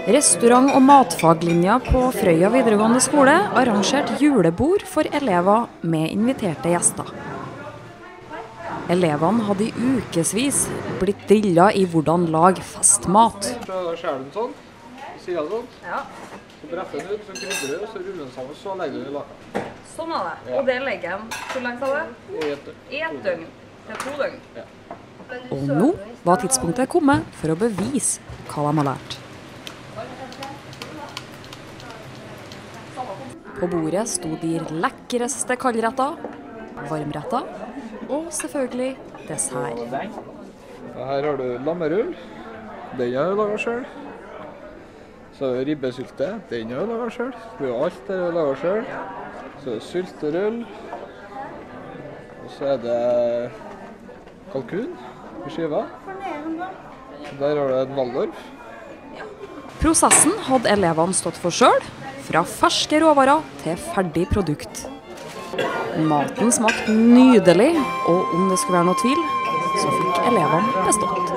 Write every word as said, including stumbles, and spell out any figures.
Restaurant- og matfaglinja på Frøya videregående skole arrangerte julebord for elever med inviterte gjester. Elevene hadde i ukesvis blitt drillet i hvordan lage festmat. Så skjærer du den sånn, sier du sånn, Ja. så bretter den ut, så krydder du, så ruller den sammen, så legger du den i laka. Sånn er det. Og det legger jeg hvor lenge sa det? I et døgn. I ett døgn. Til to døgn. Og nå var tidspunktet kommet for å bevise hva de har lært. På bordet sto de lekreste kaldretter, varmretter og selvfølgelig dessert. Her har du lammerull, den har jeg laget selv. Så er det ribbesylte, den har jeg laget selv. Det er alt det jeg har laget selv. Så er det sylterull. Og så er det kalkun i skiva. Der har du en Waldorf. Prosessen hadde elevene stått for selv, fra ferske råvarer til ferdig produkt. Maten smakte nydelig, og om det skulle være noe tvil, så fikk elevene bestått.